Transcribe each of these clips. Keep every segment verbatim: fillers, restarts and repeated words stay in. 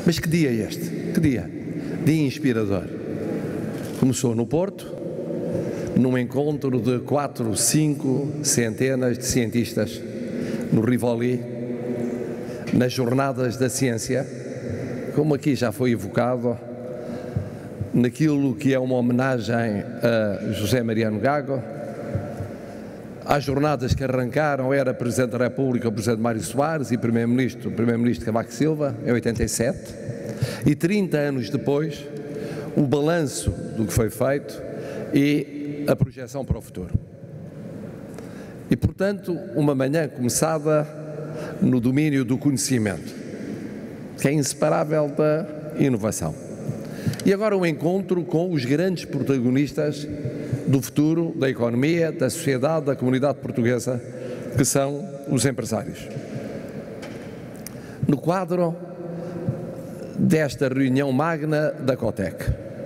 Mas que dia é este? Que dia? Dia inspirador. Começou no Porto, num encontro de quatro, cinco centenas de cientistas no Rivoli, nas Jornadas da Ciência, como aqui já foi evocado, naquilo que é uma homenagem a José Mariano Gago. Às jornadas que arrancaram era Presidente da República o Presidente Mário Soares e Primeiro-Ministro, o Primeiro-Ministro Cavaco Silva, em oitenta e sete, e trinta anos depois, o balanço do que foi feito e a projeção para o futuro. E, portanto, uma manhã começada no domínio do conhecimento, que é inseparável da inovação. E agora um encontro com os grandes protagonistas do futuro da economia, da sociedade, da comunidade portuguesa, que são os empresários. No quadro desta reunião magna da Cotec.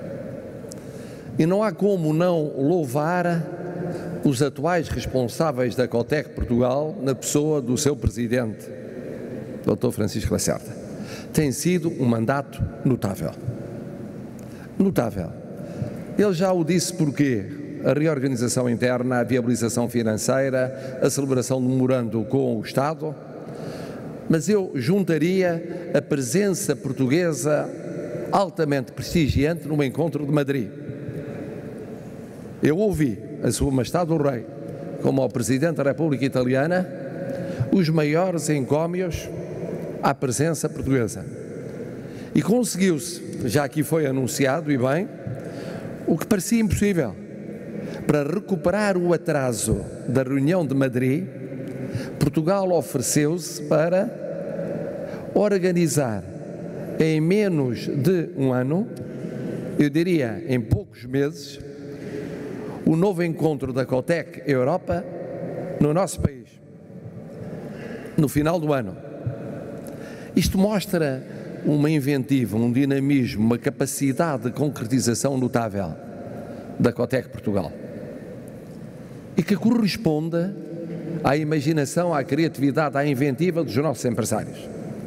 E não há como não louvar os atuais responsáveis da Cotec Portugal na pessoa do seu presidente, doutor Francisco Lacerda. Tem sido um mandato notável. Notável. Ele já o disse porque a reorganização interna, a viabilização financeira, a celebração de um memorando com o Estado, mas eu juntaria a presença portuguesa altamente prestigiante no encontro de Madrid. Eu ouvi a Sua Majestade o Rei, como ao Presidente da República Italiana, os maiores encómios à presença portuguesa. E conseguiu-se, já aqui foi anunciado, e bem, o que parecia impossível. Para recuperar o atraso da reunião de Madrid, Portugal ofereceu-se para organizar em menos de um ano, eu diria em poucos meses, o novo encontro da Cotec Europa no nosso país, no final do ano. Isto mostra uma inventiva, um dinamismo, uma capacidade de concretização notável da Cotec Portugal e que corresponde à imaginação, à criatividade, à inventiva dos nossos empresários.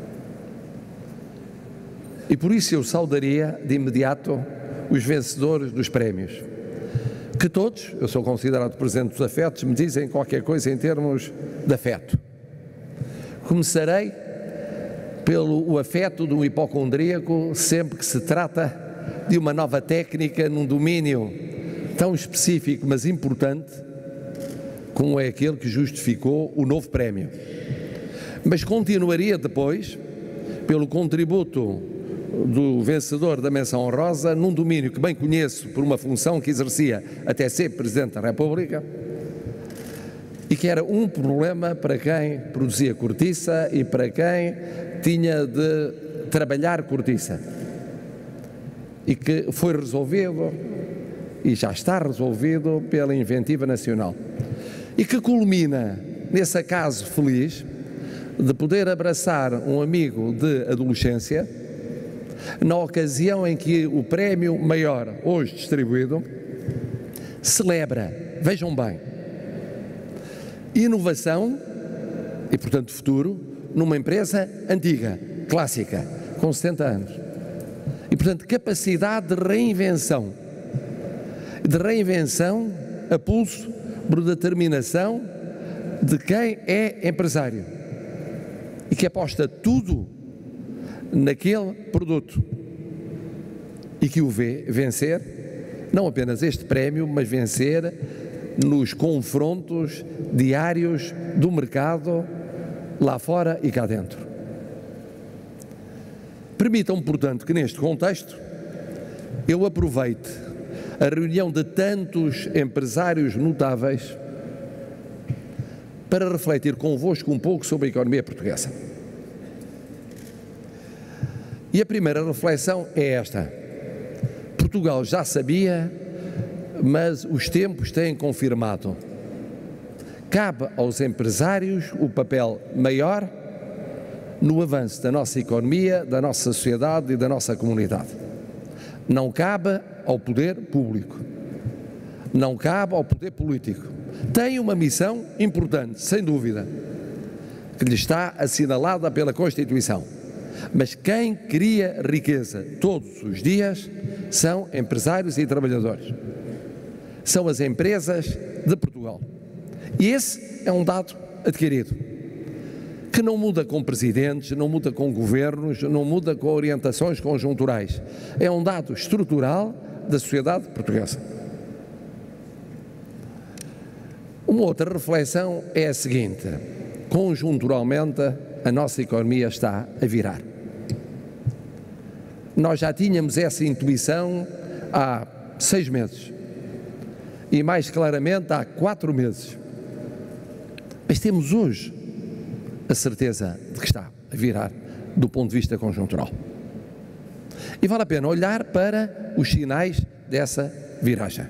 E por isso eu saudaria de imediato os vencedores dos prémios, que todos, eu sou considerado Presidente dos Afetos, me dizem qualquer coisa em termos de afeto. Começarei pelo o afeto de um hipocondríaco sempre que se trata de uma nova técnica num domínio tão específico, mas importante, como é aquele que justificou o novo prémio. Mas continuaria depois pelo contributo do vencedor da menção honrosa num domínio que bem conheço por uma função que exercia até ser Presidente da República e que era um problema para quem produzia cortiça e para quem tinha de trabalhar cortiça e que foi resolvido e já está resolvido pela inventiva nacional e que culmina nesse acaso feliz de poder abraçar um amigo de adolescência na ocasião em que o prémio maior, hoje distribuído, celebra, vejam bem, inovação e, portanto, futuro numa empresa antiga, clássica, com setenta anos. E, portanto, capacidade de reinvenção, de reinvenção a pulso por determinação de quem é empresário e que aposta tudo naquele produto e que o vê vencer, não apenas este prémio, mas vencer nos confrontos diários do mercado lá fora e cá dentro. Permitam-me, portanto, que neste contexto eu aproveite a reunião de tantos empresários notáveis para refletir convosco um pouco sobre a economia portuguesa. E a primeira reflexão é esta. Portugal já sabia, mas os tempos têm confirmado. Cabe aos empresários o papel maior no avanço da nossa economia, da nossa sociedade e da nossa comunidade. Não cabe ao poder público, não cabe ao poder político. Tem uma missão importante, sem dúvida, que lhe está assinalada pela Constituição, Mas quem cria riqueza todos os dias são empresários e trabalhadores. São as empresas de Portugal. E esse é um dado adquirido, que não muda com presidentes, não muda com governos, não muda com orientações conjunturais. É um dado estrutural da sociedade portuguesa. Uma outra reflexão é a seguinte: conjunturalmente a nossa economia está a virar. Nós já tínhamos essa intuição há seis meses e mais claramente há quatro meses, mas temos hoje a certeza de que está a virar do ponto de vista conjuntural. E vale a pena olhar para os sinais dessa viragem.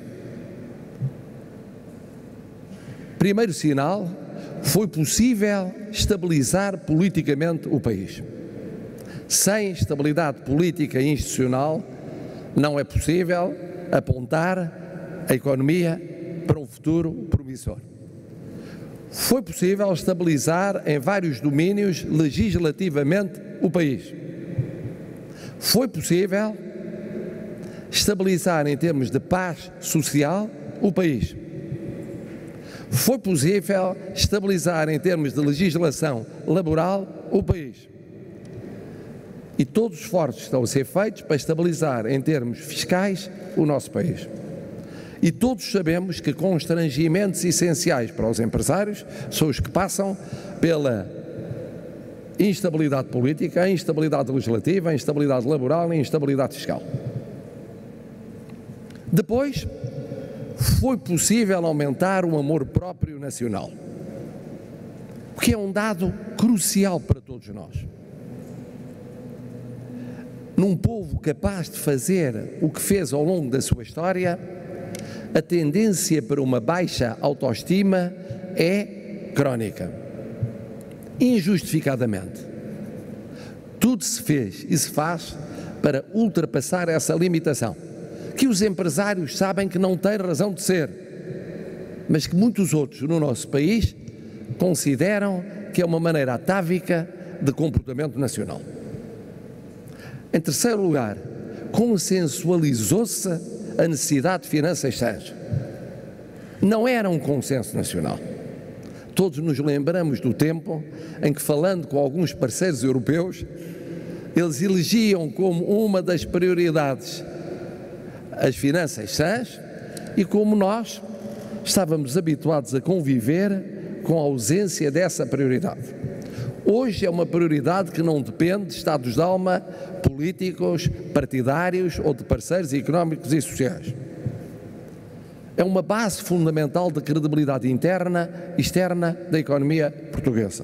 Primeiro sinal: foi possível estabilizar politicamente o país. Sem estabilidade política e institucional não é possível apontar a economia para um futuro promissor. Foi possível estabilizar em vários domínios legislativamente o país. Foi possível estabilizar em termos de paz social o país. Foi possível estabilizar em termos de legislação laboral o país. E todos os esforços estão a ser feitos para estabilizar em termos fiscais o nosso país. E todos sabemos que constrangimentos essenciais para os empresários são os que passam pela instabilidade política, a instabilidade legislativa, a instabilidade laboral e a instabilidade fiscal. Depois, foi possível aumentar o amor próprio nacional, o que é um dado crucial para todos nós. Num povo capaz de fazer o que fez ao longo da sua história, a tendência para uma baixa autoestima é crónica, injustificadamente. Tudo se fez e se faz para ultrapassar essa limitação, que os empresários sabem que não tem razão de ser, mas que muitos outros no nosso país consideram que é uma maneira atávica de comportamento nacional. Em terceiro lugar, consensualizou-se a necessidade de finanças sãs. Não era um consenso nacional. Todos nos lembramos do tempo em que, falando com alguns parceiros europeus, eles elegiam como uma das prioridades as finanças sãs e como nós estávamos habituados a conviver com a ausência dessa prioridade. Hoje é uma prioridade que não depende de estados de alma políticos, partidários ou de parceiros económicos e sociais. É uma base fundamental da credibilidade interna e externa da economia portuguesa.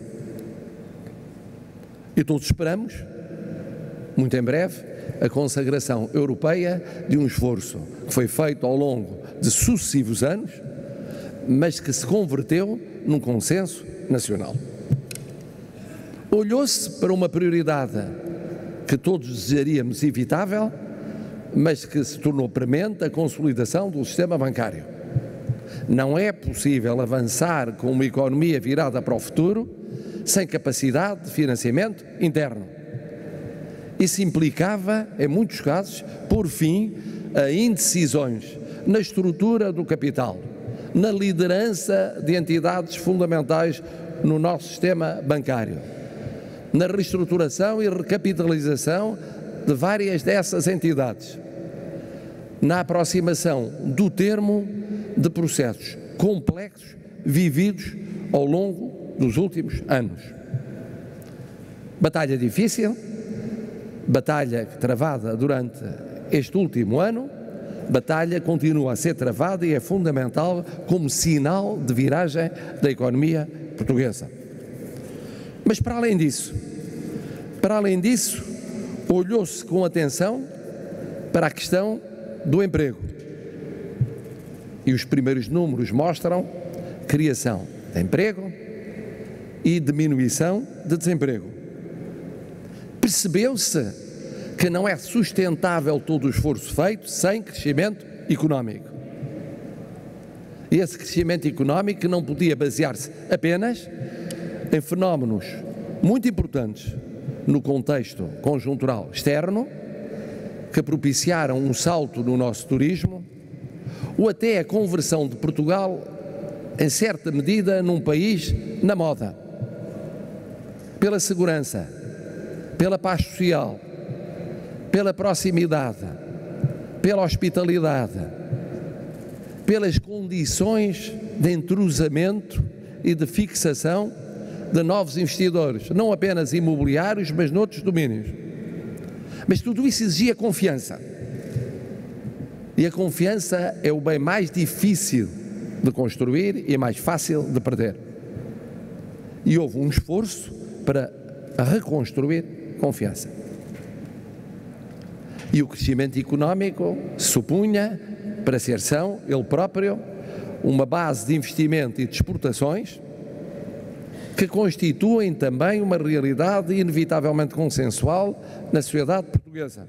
E todos esperamos, muito em breve, a consagração europeia de um esforço que foi feito ao longo de sucessivos anos, mas que se converteu num consenso nacional. Olhou-se para uma prioridade que todos desejaríamos evitável, mas que se tornou premente: a consolidação do sistema bancário. Não é possível avançar com uma economia virada para o futuro sem capacidade de financiamento interno. Isso implicava, em muitos casos, por fim a indecisões na estrutura do capital, na liderança de entidades fundamentais no nosso sistema bancário, na reestruturação e recapitalização de várias dessas entidades, na aproximação do termo de processos complexos vividos ao longo dos últimos anos. Batalha difícil, batalha travada durante este último ano, batalha continua a ser travada e é fundamental como sinal de viragem da economia portuguesa. Mas para além disso, para além disso, olhou-se com atenção para a questão do emprego. E os primeiros números mostram criação de emprego e diminuição de desemprego. Percebeu-se que não é sustentável todo o esforço feito sem crescimento económico. E esse crescimento económico não podia basear-se apenas em fenómenos muito importantes no contexto conjuntural externo, que propiciaram um salto no nosso turismo, ou até a conversão de Portugal, em certa medida, num país na moda, pela segurança, pela paz social, pela proximidade, pela hospitalidade, pelas condições de entrosamento e de fixação de novos investidores, não apenas imobiliários, mas noutros domínios. Mas tudo isso exigia confiança. E a confiança é o bem mais difícil de construir e mais fácil de perder. E houve um esforço para reconstruir confiança. E o crescimento económico supunha, para ser são, ele próprio, uma base de investimento e de exportações que constituem também uma realidade inevitavelmente consensual na sociedade portuguesa.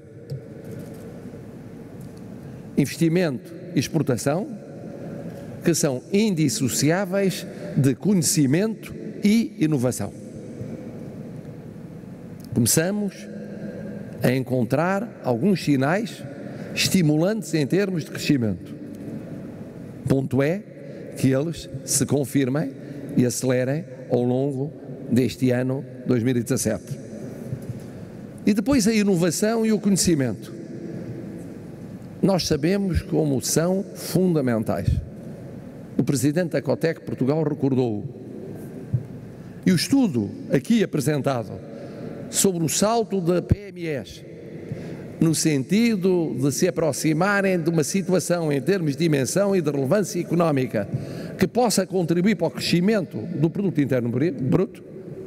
Investimento e exportação que são indissociáveis de conhecimento e inovação. Começamos a encontrar alguns sinais estimulantes em termos de crescimento. Ponto é que eles se confirmem e acelerem ao longo deste ano dois mil e dezassete. E depois a inovação e o conhecimento. Nós sabemos como são fundamentais. O Presidente da Cotec Portugal recordou-o. E o estudo aqui apresentado sobre o salto da P M Es, no sentido de se aproximarem de uma situação em termos de dimensão e de relevância económica que possa contribuir para o crescimento do produto interno bruto,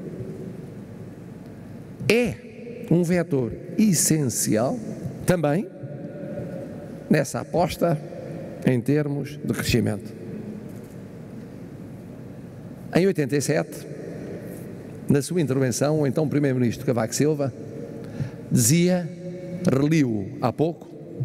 é um vetor essencial também nessa aposta em termos de crescimento. Em oitenta e sete, na sua intervenção, o então Primeiro-Ministro Cavaco Silva dizia, reli-o há pouco,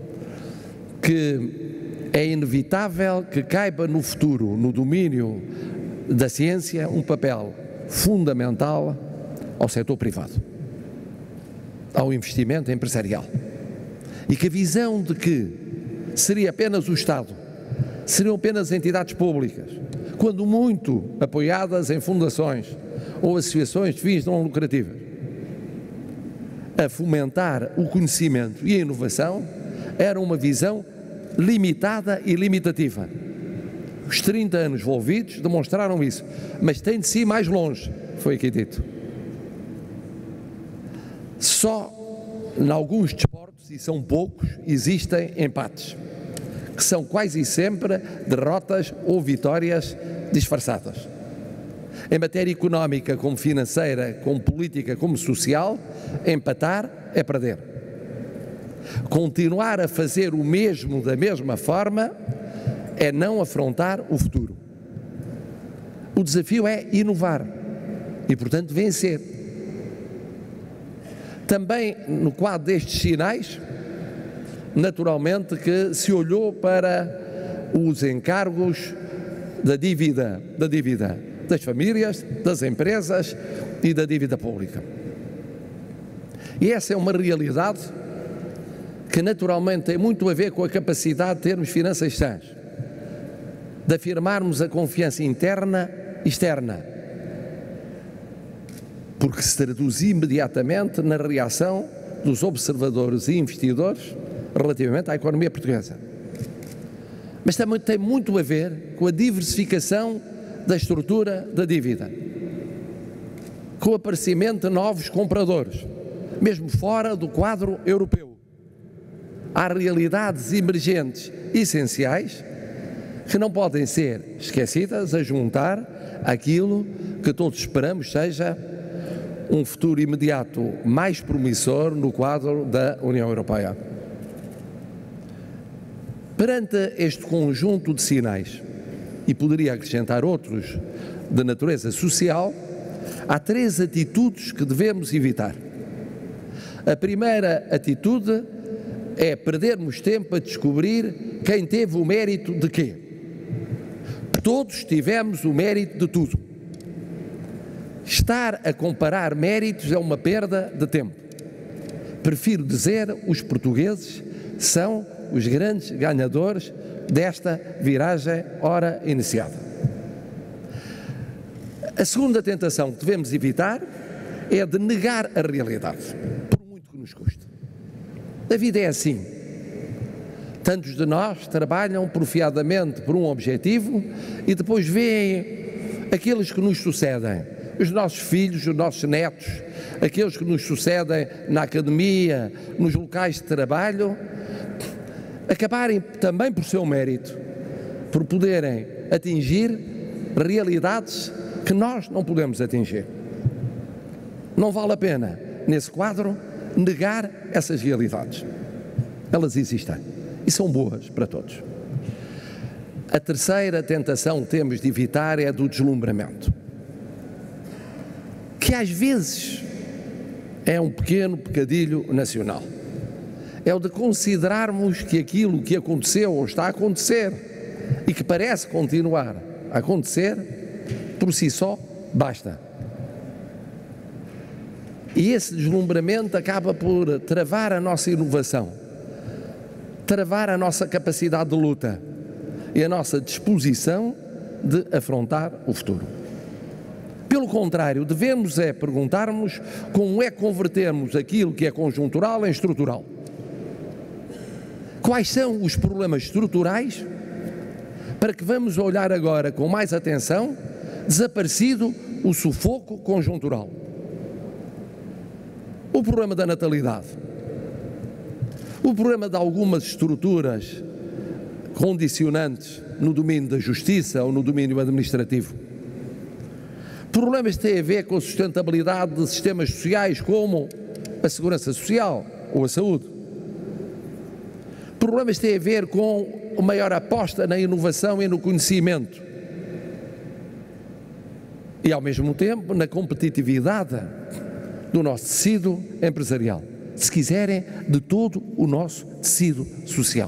que é inevitável que caiba no futuro, no domínio da ciência, um papel fundamental ao setor privado, ao investimento empresarial. E que a visão de que seria apenas o Estado, seriam apenas entidades públicas, quando muito apoiadas em fundações ou associações de fins não lucrativas, a fomentar o conhecimento e a inovação, era uma visão limitada e limitativa. Os trinta anos envolvidos demonstraram isso, mas tem de si mais longe, foi aqui dito. Só em alguns desportos, e são poucos, existem empates, que são quase sempre derrotas ou vitórias disfarçadas. Em matéria económica, como financeira, como política, como social, empatar é perder. Continuar a fazer o mesmo da mesma forma é não afrontar o futuro. O desafio é inovar e, portanto, vencer. Também, no quadro destes sinais, naturalmente que se olhou para os encargos da dívida, da dívida das famílias, das empresas e da dívida pública. E essa é uma realidade que naturalmente tem muito a ver com a capacidade de termos finanças sãs, de afirmarmos a confiança interna e externa, porque se traduz imediatamente na reação dos observadores e investidores relativamente à economia portuguesa. Mas também tem muito a ver com a diversificação da estrutura da dívida, com o aparecimento de novos compradores, mesmo fora do quadro europeu. Há realidades emergentes essenciais que não podem ser esquecidas a juntar aquilo que todos esperamos seja um futuro imediato mais promissor no quadro da União Europeia. Perante este conjunto de sinais, e poderia acrescentar outros de natureza social, há três atitudes que devemos evitar. A primeira atitude é perdermos tempo a descobrir quem teve o mérito de quê. Todos tivemos o mérito de tudo. Estar a comparar méritos é uma perda de tempo. Prefiro dizer, os portugueses são os grandes ganhadores desta viragem ora iniciada. A segunda tentação que devemos evitar é de negar a realidade, por muito que nos custe. A vida é assim. Tantos de nós trabalham porfiadamente por um objetivo e depois veem aqueles que nos sucedem, os nossos filhos, os nossos netos, aqueles que nos sucedem na academia, nos locais de trabalho, acabarem também por seu mérito, por poderem atingir realidades que nós não podemos atingir. Não vale a pena, nesse quadro, negar essas realidades. Elas existem e são boas para todos. A terceira tentação que temos de evitar é a do deslumbramento, que às vezes é um pequeno pecadilho nacional. É o de considerarmos que aquilo que aconteceu ou está a acontecer e que parece continuar a acontecer, por si só, basta. E esse deslumbramento acaba por travar a nossa inovação, travar a nossa capacidade de luta e a nossa disposição de afrontar o futuro. Pelo contrário, devemos é perguntarmos como é convertermos aquilo que é conjuntural em estrutural. Quais são os problemas estruturais para que vamos olhar agora com mais atenção, desaparecido o sufoco conjuntural? O problema da natalidade, o problema de algumas estruturas condicionantes no domínio da justiça ou no domínio administrativo, problemas que têm a ver com a sustentabilidade de sistemas sociais como a segurança social ou a saúde, problemas que têm a ver com a maior aposta na inovação e no conhecimento e, ao mesmo tempo, na competitividade do nosso tecido empresarial, se quiserem, de todo o nosso tecido social.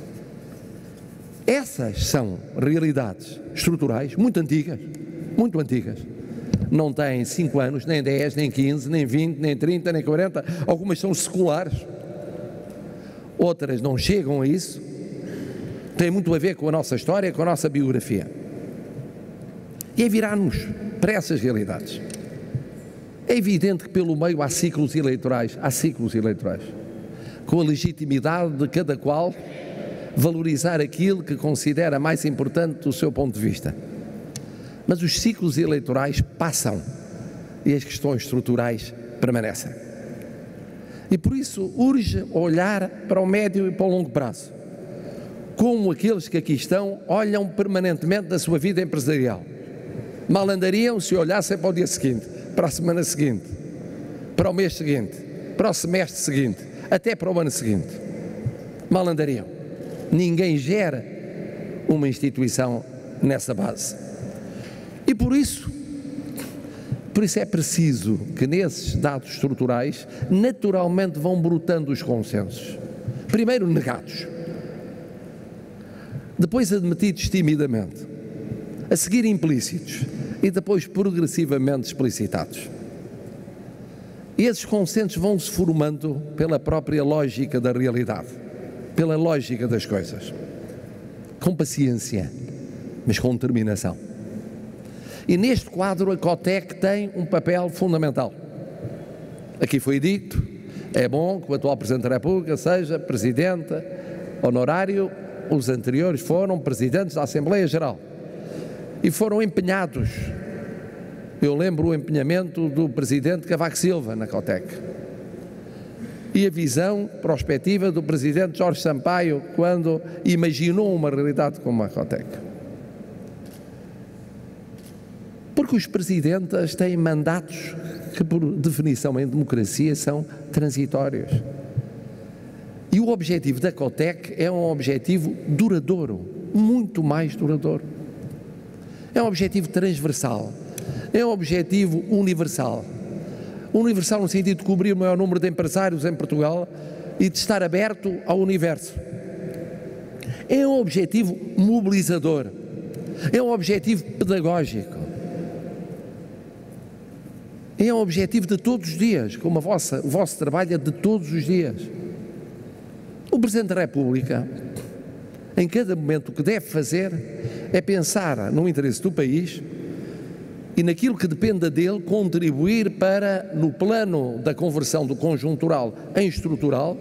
Essas são realidades estruturais muito antigas, muito antigas. Não têm cinco anos, nem dez, nem quinze, nem vinte, nem trinta, nem quarenta, algumas são seculares, outras não chegam a isso, têm muito a ver com a nossa história, com a nossa biografia. E é virar-nos para essas realidades. É evidente que pelo meio há ciclos eleitorais, há ciclos eleitorais, com a legitimidade de cada qual valorizar aquilo que considera mais importante do seu ponto de vista. Mas os ciclos eleitorais passam e as questões estruturais permanecem. E por isso urge olhar para o médio e para o longo prazo, como aqueles que aqui estão olham permanentemente da sua vida empresarial. Mal andariam se olhassem para o dia seguinte, para a semana seguinte, para o mês seguinte, para o semestre seguinte, até para o ano seguinte. Mal andariam. Ninguém gera uma instituição nessa base. E por isso, por isso é preciso que nesses dados estruturais naturalmente vão brotando os consensos. Primeiro negados, depois admitidos timidamente, a seguir implícitos e depois progressivamente explicitados. E esses consensos vão-se formando pela própria lógica da realidade, pela lógica das coisas, com paciência, mas com determinação. E neste quadro a Cotec tem um papel fundamental. Aqui foi dito, é bom que o atual Presidente da República seja Presidente honorário, os anteriores foram Presidentes da Assembleia Geral e foram empenhados. Eu lembro o empenhamento do Presidente Cavaco Silva na Cotec e a visão prospectiva do Presidente Jorge Sampaio quando imaginou uma realidade como a Cotec. Porque os presidentes têm mandatos que, por definição em democracia, são transitórios. E o objetivo da Cotec é um objetivo duradouro, muito mais duradouro. É um objetivo transversal, é um objetivo universal. Universal no sentido de cobrir o maior número de empresários em Portugal e de estar aberto ao universo. É um objetivo mobilizador, é um objetivo pedagógico. É um objetivo de todos os dias, como a vossa, o vosso trabalho é de todos os dias. O Presidente da República, em cada momento, o que deve fazer é pensar no interesse do país e naquilo que dependa dele, contribuir para, no plano da conversão do conjuntural em estrutural,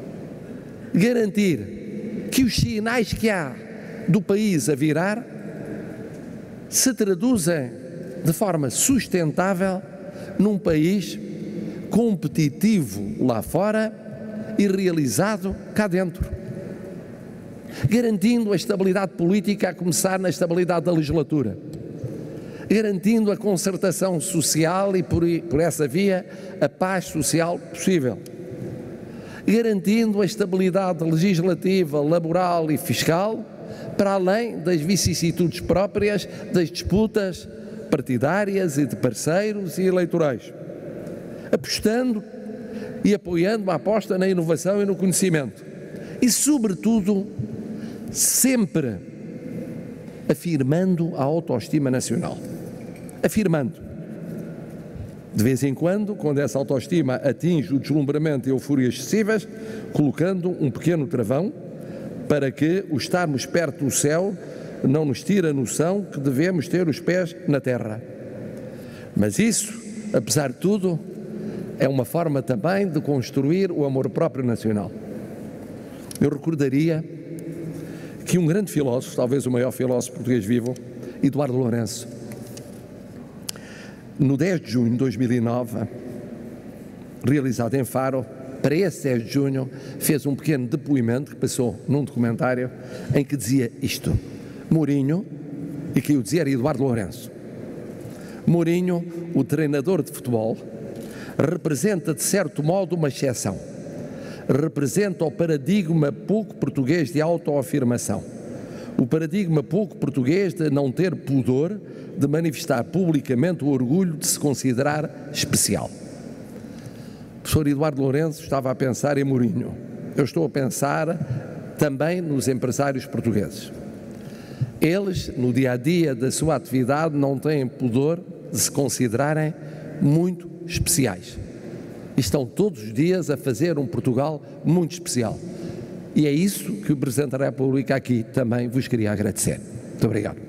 garantir que os sinais que há do país a virar se traduzem de forma sustentável num país competitivo lá fora e realizado cá dentro, garantindo a estabilidade política, a começar na estabilidade da legislatura, garantindo a concertação social e, por, por essa via, a paz social possível, garantindo a estabilidade legislativa, laboral e fiscal, para além das vicissitudes próprias das disputas partidárias e de parceiros e eleitorais, apostando e apoiando a aposta na inovação e no conhecimento e, sobretudo, sempre afirmando a autoestima nacional. Afirmando. De vez em quando, quando essa autoestima atinge o deslumbramento e euforias excessivas, colocando um pequeno travão para que o estarmos perto do céu não nos tire a noção que devemos ter os pés na terra. Mas isso, apesar de tudo, é uma forma também de construir o amor próprio nacional. Eu recordaria que um grande filósofo, talvez o maior filósofo português vivo, Eduardo Lourenço, no dez de junho de dois mil e nove, realizado em Faro, para esse dez de junho, fez um pequeno depoimento que passou num documentário em que dizia isto: Mourinho, e que o dizia era Eduardo Lourenço, Mourinho, o treinador de futebol, representa de certo modo uma exceção, representa o paradigma pouco português de autoafirmação, o paradigma pouco português de não ter pudor de manifestar publicamente o orgulho de se considerar especial. O professor Eduardo Lourenço estava a pensar em Mourinho. Eu estou a pensar também nos empresários portugueses. Eles, no dia-a-dia da sua atividade, não têm pudor de se considerarem muito especiais. E estão todos os dias a fazer um Portugal muito especial. E é isso que o Presidente da República aqui também vos queria agradecer. Muito obrigado.